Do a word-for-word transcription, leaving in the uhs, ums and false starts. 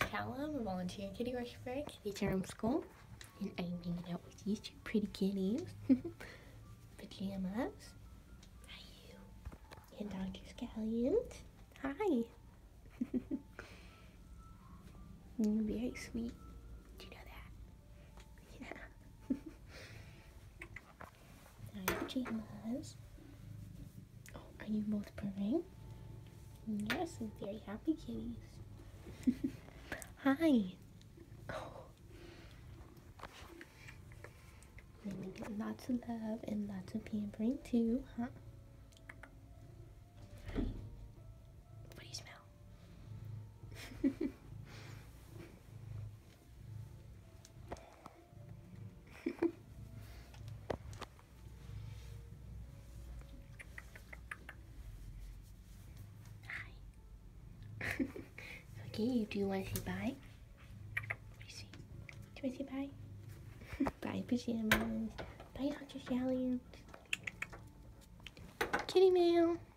Callum, a volunteer kitty worshiper at Kitty Charm School, and I'm hanging out with these two pretty kitties. Pajamas. Hi, you. And Doctor Scallions. Hi. You're very sweet. Do you know that? Yeah. Hi, pajamas. Oh, are you both purring? Yes, I'm very happy kitties. Hi. Oh. And we get lots of love and lots of pampering too, huh? Hi. What do you smell? Hi. Okay, do you want to say bye? What do you say? Do you want to say bye? Bye, pajamas. Bye, Doctor Scallions. Kitty mail.